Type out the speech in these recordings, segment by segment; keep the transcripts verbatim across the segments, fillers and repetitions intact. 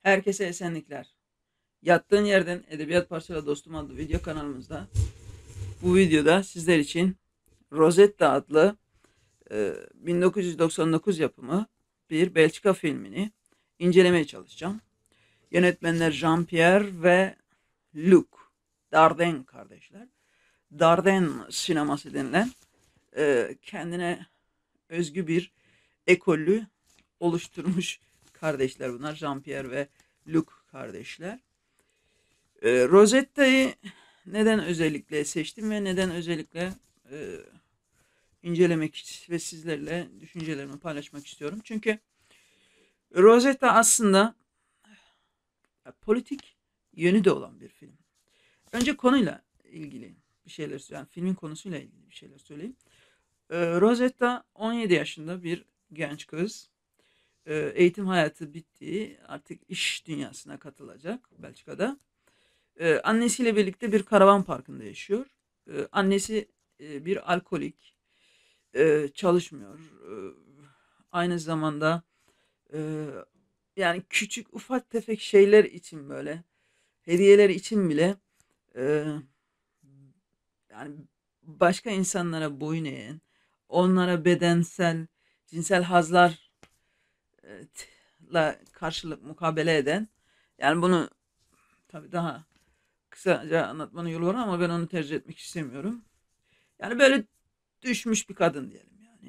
Herkese esenlikler. Yattığın yerden Edebiyat Parçalı Dostum adlı video kanalımızda bu videoda sizler için Rosetta adlı e, bin dokuz yüz doksan dokuz yapımı bir Belçika filmini incelemeye çalışacağım. Yönetmenler Jean-Pierre ve Luc Dardenne kardeşler. Dardenne sineması denilen e, kendine özgü bir ekolü oluşturmuş kardeşler bunlar. Jean-Pierre ve Luc kardeşler. E, Rosetta'yı neden özellikle seçtim ve neden özellikle e, incelemek ve sizlerle düşüncelerimi paylaşmak istiyorum. Çünkü Rosetta aslında politik yönü de olan bir film. Önce konuyla ilgili bir şeyler, yani filmin konusuyla ilgili bir şeyler söyleyeyim. E, Rosetta on yedi yaşında bir genç kız. E, eğitim hayatı bitti. Artık iş dünyasına katılacak Belçika'da. Ee, annesiyle birlikte bir karavan parkında yaşıyor. Ee, annesi e, bir alkolik, e, çalışmıyor. Ee, aynı zamanda e, yani küçük ufak tefek şeyler için böyle hediyeler için bile e, yani başka insanlara boyun eğen, onlara bedensel, cinsel hazlarla karşılık mukabele eden, yani bunu tabii daha kısaca anlatmanın yolu var ama ben onu tercih etmek istemiyorum. Yani böyle düşmüş bir kadın diyelim yani.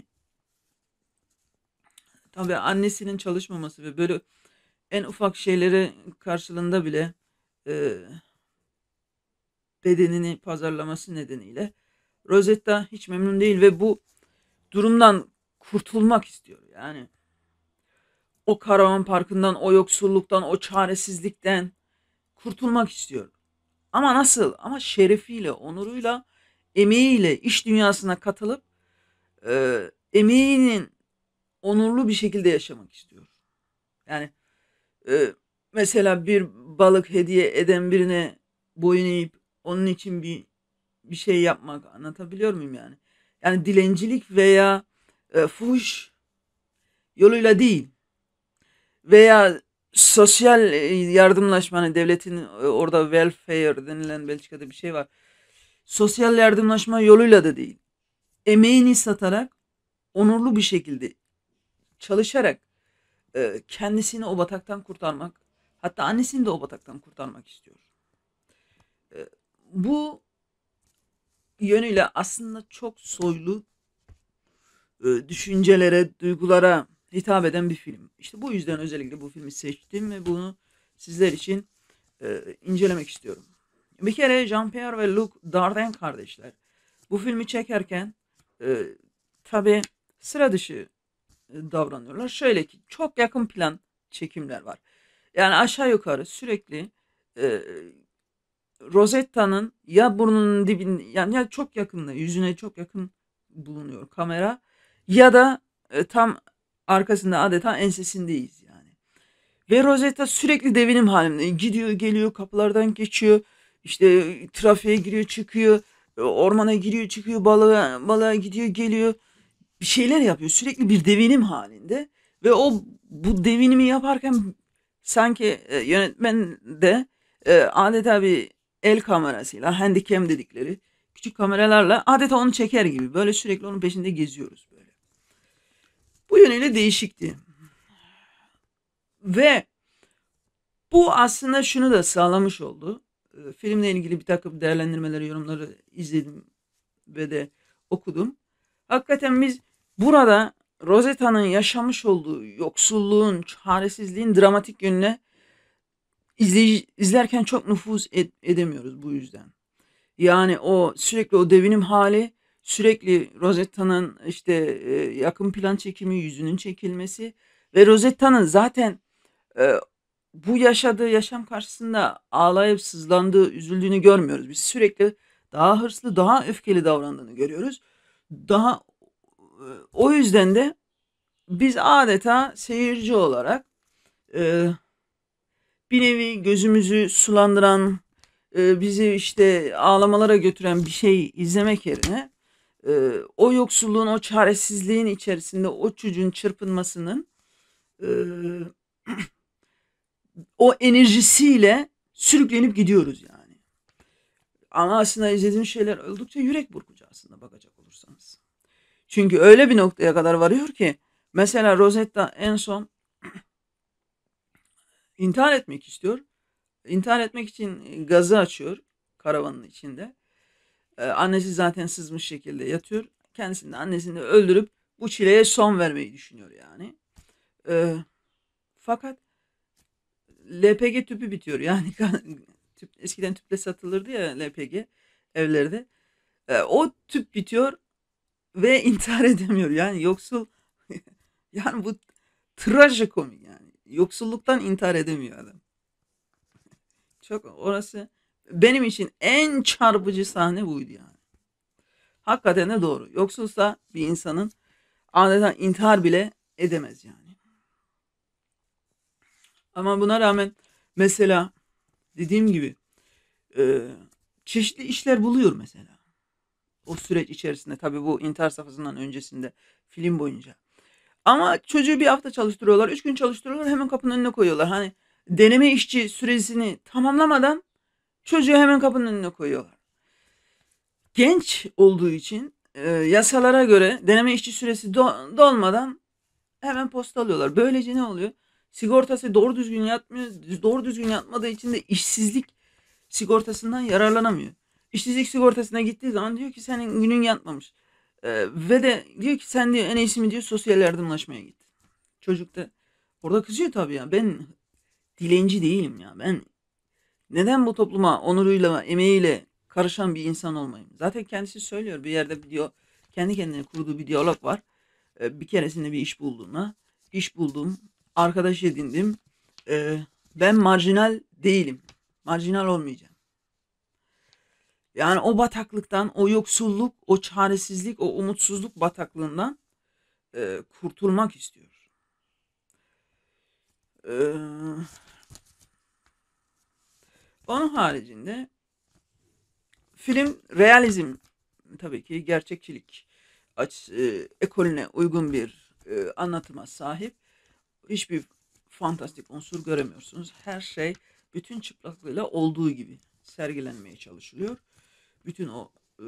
Tabii annesinin çalışmaması ve böyle en ufak şeyleri karşılığında bile e, bedenini pazarlaması nedeniyle Rosetta hiç memnun değil ve bu durumdan kurtulmak istiyor. Yani o karavan parkından, o yoksulluktan, o çaresizlikten kurtulmak istiyor. Ama nasıl? Ama şerefiyle, onuruyla, emeğiyle iş dünyasına katılıp e, emeğinin onurlu bir şekilde yaşamak istiyor. Yani e, mesela bir balık hediye eden birine boyun eğip onun için bir bir şey yapmak, anlatabiliyor muyum yani? Yani dilencilik veya e, fuhuş yoluyla değil veya sosyal e, yardımlaşma, hani devletin e, orada welfare denilen Belçika'da bir şey var. Sosyal yardımlaşma yoluyla da değil. Emeğini satarak onurlu bir şekilde çalışarak e, kendisini o bataktan kurtarmak, hatta annesini de o bataktan kurtarmak istiyor. E, bu yönüyle aslında çok soylu e, düşüncelere, duygulara hitap eden bir film. İşte bu yüzden özellikle bu filmi seçtim ve bunu sizler için e, incelemek istiyorum. Bir kere Jean-Pierre ve Luc Dardenne kardeşler bu filmi çekerken e, tabi sıra dışı e, davranıyorlar. Şöyle ki çok yakın plan çekimler var. Yani aşağı yukarı sürekli e, Rosetta'nın ya burnunun dibinde, yani ya çok yakında, yüzüne çok yakın bulunuyor kamera ya da e, tam arkasında, adeta ensesindeyiz yani. Ve Rosetta sürekli devinim halinde gidiyor geliyor, kapılardan geçiyor, işte trafiğe giriyor çıkıyor, e, ormana giriyor çıkıyor, balığa, balığa gidiyor geliyor, bir şeyler yapıyor. Sürekli bir devinim halinde ve o bu devinimi yaparken sanki e, yönetmen de e, adeta bir el kamerasıyla, handicam dedikleri küçük kameralarla adeta onu çeker gibi böyle sürekli onun peşinde geziyoruz böyle. Bu yönüyle değişikti. Ve bu aslında şunu da sağlamış oldu. E, filmle ilgili bir takım değerlendirmeleri, yorumları izledim ve de okudum. Hakikaten biz burada Rosetta'nın yaşamış olduğu yoksulluğun, çaresizliğin dramatik yönüne izleyici, izlerken çok nüfuz ed- edemiyoruz bu yüzden. Yani o sürekli o devinim hali, sürekli Rosetta'nın işte e, yakın plan çekimi, yüzünün çekilmesi ve Rosetta'nın zaten e, bu yaşadığı yaşam karşısında ağlayıp sızlandığı, üzüldüğünü görmüyoruz. Biz sürekli daha hırslı, daha öfkeli davrandığını görüyoruz. Daha e, o yüzden de biz adeta seyirci olarak e, bir nevi gözümüzü sulandıran, e, bizi işte ağlamalara götüren bir şey izlemek yerine e, o yoksulluğun, o çaresizliğin içerisinde o çocuğun çırpınmasının e, o enerjisiyle sürüklenip gidiyoruz yani. Ama aslında izlediğimiz şeyler oldukça yürek burkucu aslında bakacak olursanız. Çünkü öyle bir noktaya kadar varıyor ki mesela Rosetta en son intihar etmek istiyor. İntihar etmek için gazı açıyor karavanın içinde. Ee, annesi zaten sızmış şekilde yatıyor. Kendisini de annesini de öldürüp bu çileye son vermeyi düşünüyor yani. Ee, fakat L P G tüpü bitiyor. Yani tüp, eskiden tüple satılırdı ya L P G evlerde. Ee, o tüp bitiyor ve intihar edemiyor. Yani yoksul yani bu trajikomik yani. Yoksulluktan intihar edemiyor adam. Çok orası benim için en çarpıcı sahne buydu yani. Hakikaten de doğru. Yoksulsa bir insanın adeta intihar bile edemez yani. Ama buna rağmen mesela dediğim gibi e, çeşitli işler buluyor mesela. O süreç içerisinde tabii bu intihar safhasından öncesinde film boyunca. Ama çocuğu bir hafta çalıştırıyorlar, üç gün çalıştırıyorlar, hemen kapının önüne koyuyorlar. Hani deneme işçi süresini tamamlamadan çocuğu hemen kapının önüne koyuyorlar. Genç olduğu için e, yasalara göre deneme işçi süresi do- dolmadan hemen postalıyorlar. Böylece ne oluyor? Sigortası doğru düzgün yatmıyor. Doğru düzgün yatmadığı için de işsizlik sigortasından yararlanamıyor. İşsizlik sigortasına gittiği zaman diyor ki senin günün yatmamış. Ee, ve de diyor ki sen diyor en iyisi mi diyor sosyal yardımlaşmaya git. Çocuk da orada kızıyor tabii ya. Ben dilenci değilim ya. Ben neden bu topluma onuruyla, emeğiyle karışan bir insan olmayayım? Zaten kendisi söylüyor bir yerde bir diyor, kendi kendine kurduğu bir diyalog var. Ee, bir keresinde bir iş bulduğuna, iş buldum, arkadaş edindim. Ee, ben marjinal değilim. Marjinal olmayacağım. Yani o bataklıktan, o yoksulluk, o çaresizlik, o umutsuzluk bataklığından e, kurtulmak istiyor. Ee, onun haricinde film realizm tabii ki gerçekçilik aç, e, ekolüne uygun bir e, anlatıma sahip. Hiçbir fantastik unsur göremiyorsunuz. Her şey bütün çıplaklığıyla olduğu gibi sergilenmeye çalışılıyor. Bütün o e,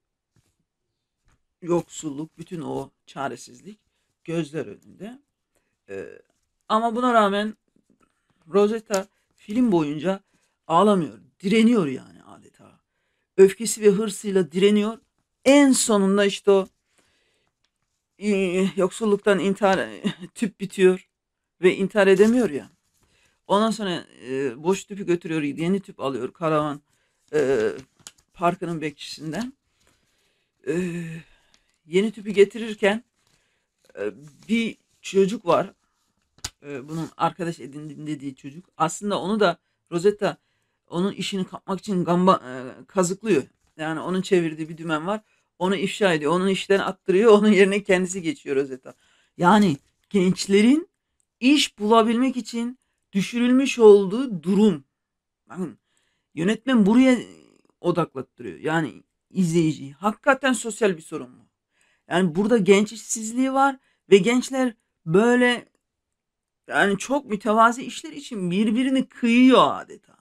yoksulluk, bütün o çaresizlik gözler önünde. E, ama buna rağmen Rosetta film boyunca ağlamıyor, direniyor yani adeta. Öfkesi ve hırsıyla direniyor. En sonunda işte o e, yoksulluktan intihar tüp bitiyor ve intihar edemiyor ya. Ondan sonra e, boş tüpü götürüyor, yeni tüp alıyor karavan e, parkının bekçisinden. E, yeni tüpü getirirken e, bir çocuk var. E, bunun arkadaş edindim dediği çocuk. Aslında onu da Rosetta onun işini kapmak için gamba, e, kazıklıyor. Yani onun çevirdiği bir dümen var. Onu ifşa ediyor. Onun işten attırıyor. Onun yerine kendisi geçiyor Rosetta. Yani gençlerin iş bulabilmek için düşürülmüş olduğu durum. Bakın yönetmen buraya odaklattırıyor. Yani izleyiciyi. Hakikaten sosyal bir sorun mu? Yani burada genç işsizliği var ve gençler böyle yani çok mütevazi işler için birbirini kıyıyor adeta.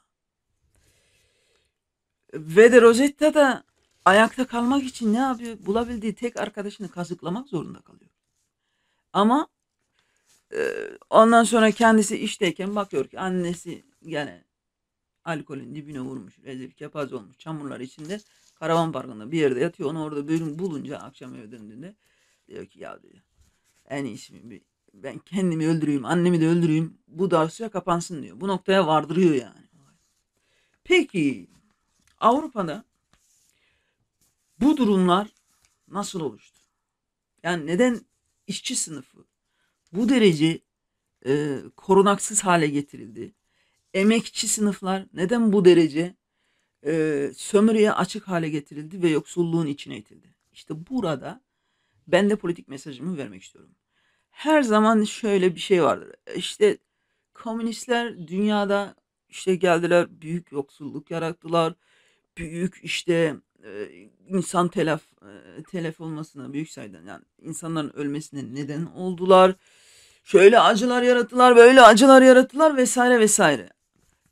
Ve de Rosetta da ayakta kalmak için ne yapıyor? Bulabildiği tek arkadaşını kazıklamak zorunda kalıyor. Ama e, ondan sonra kendisi işteyken bakıyor ki annesi gene alkolün dibine vurmuş, rezil kepaze olmuş, çamurlar içinde karavan parkında bir yerde yatıyor. Onu orada bölüm bulunca akşam eve döndüğünde diyor ki ya diyor en iyisi mi bir ben kendimi öldüreyim, annemi de öldüreyim, bu dosya kapansın diyor. Bu noktaya vardırıyor yani. Peki Avrupa'da bu durumlar nasıl oluştu? Yani neden işçi sınıfı bu derece e, korunaksız hale getirildi? Emekçi sınıflar neden bu derece e, sömürüye açık hale getirildi ve yoksulluğun içine itildi? İşte burada ben de politik mesajımı vermek istiyorum. Her zaman şöyle bir şey vardır. İşte komünistler dünyada işte geldiler, büyük yoksulluk yarattılar. Büyük işte e, insan telef e, telef olmasına büyük sayıdan yani insanların ölmesine neden oldular. Şöyle acılar yarattılar, böyle acılar yarattılar vesaire vesaire.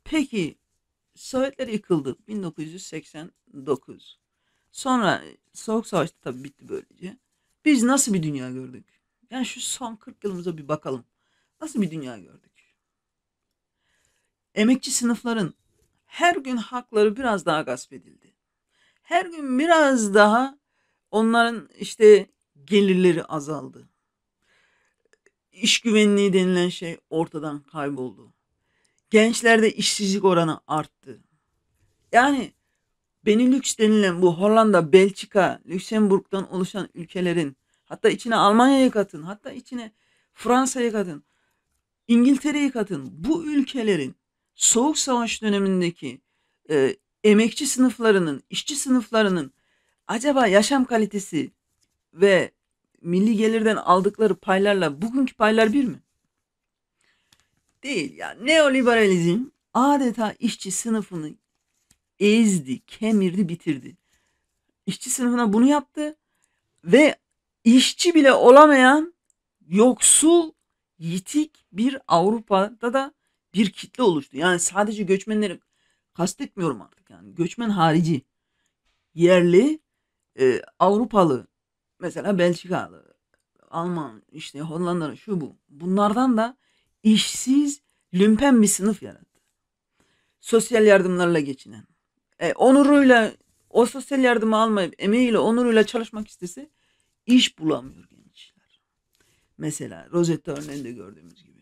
Peki Sovyetler yıkıldı bin dokuz yüz seksen dokuz. Sonra Soğuk Savaş da tabii bitti böylece. Biz nasıl bir dünya gördük? Yani şu son kırk yılımıza bir bakalım. Nasıl bir dünya gördük? Emekçi sınıfların her gün hakları biraz daha gasp edildi. Her gün biraz daha onların işte gelirleri azaldı. İş güvenliği denilen şey ortadan kayboldu. Gençlerde işsizlik oranı arttı. Yani Benelux denilen bu Hollanda, Belçika, Lüksemburg'dan oluşan ülkelerin, hatta içine Almanya'yı katın, hatta içine Fransa'yı katın, İngiltere'yi katın. Bu ülkelerin Soğuk Savaş dönemindeki e, emekçi sınıflarının, işçi sınıflarının acaba yaşam kalitesi ve milli gelirden aldıkları paylarla bugünkü paylar bir mi? Değil ya. Neoliberalizm adeta işçi sınıfını ezdi, kemirdi, bitirdi. İşçi sınıfına bunu yaptı ve işçi bile olamayan yoksul, yitik bir Avrupa'da da bir kitle oluştu. Yani sadece göçmenleri kastetmiyorum artık yani. Göçmen harici, yerli, e, Avrupalı, mesela Belçikalı, Alman, işte Hollandalı, şu bu. Bunlardan da işsiz, lümpen bir sınıf yarattı. Sosyal yardımlarla geçinen. E, onuruyla o sosyal yardımı almayıp emeğiyle, onuruyla çalışmak istese iş bulamıyor gençler. Mesela Rosetta örneğinde gördüğümüz gibi.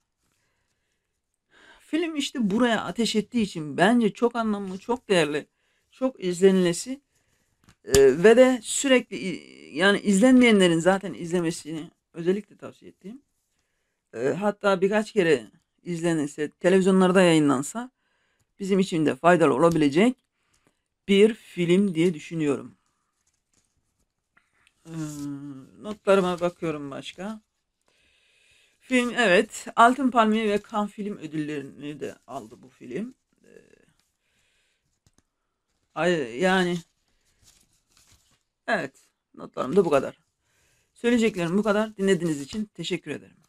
Film işte buraya ateş ettiği için bence çok anlamlı, çok değerli, çok izlenilesi e, ve de sürekli yani izlenmeyenlerin zaten izlemesini özellikle tavsiye ettiğim. E, hatta birkaç kere izlenirse, televizyonlarda yayınlansa bizim için de faydalı olabilecek bir film diye düşünüyorum. Ee, notlarıma bakıyorum başka. Film evet Altın Palmiye ve Cannes Film ödüllerini de aldı bu film. Ee, ay, yani evet notlarım da bu kadar. Söyleyeceklerim bu kadar. Dinlediğiniz için teşekkür ederim.